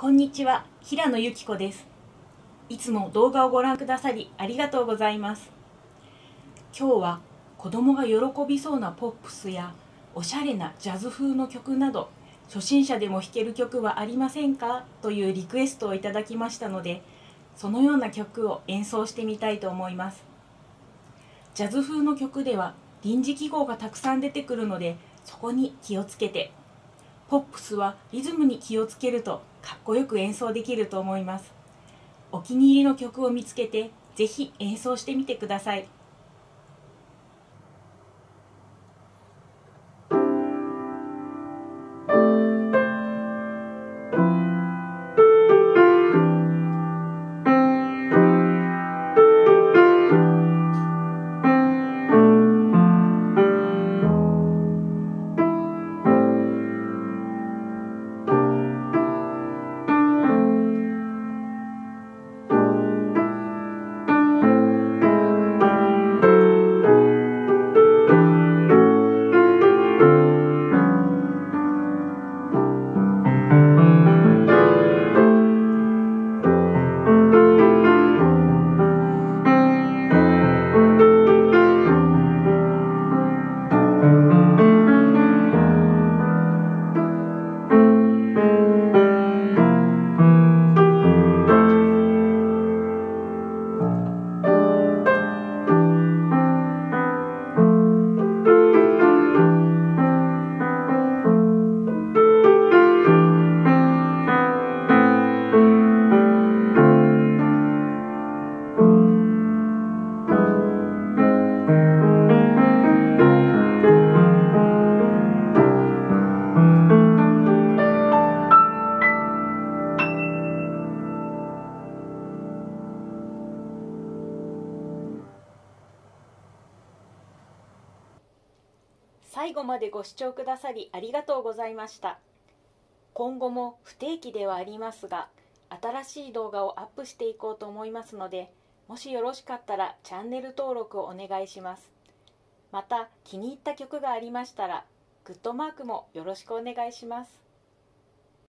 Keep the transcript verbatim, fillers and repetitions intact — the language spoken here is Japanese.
こんにちは、平野由紀子です。いつも動画をご覧くださりありがとうございます。今日は子供が喜びそうなポップスやおしゃれなジャズ風の曲など、初心者でも弾ける曲はありませんかというリクエストをいただきましたので、そのような曲を演奏してみたいと思います。ジャズ風の曲では臨時記号がたくさん出てくるので、そこに気をつけて、ポップスはリズムに気をつけるとかっこよく演奏できると思います。お気に入りの曲を見つけて、ぜひ演奏してみてください。最後までご視聴くださりありがとうございました。今後も不定期ではありますが、新しい動画をアップしていこうと思いますので、もしよろしかったらチャンネル登録をお願いします。また気に入った曲がありましたら、グッドマークもよろしくお願いします。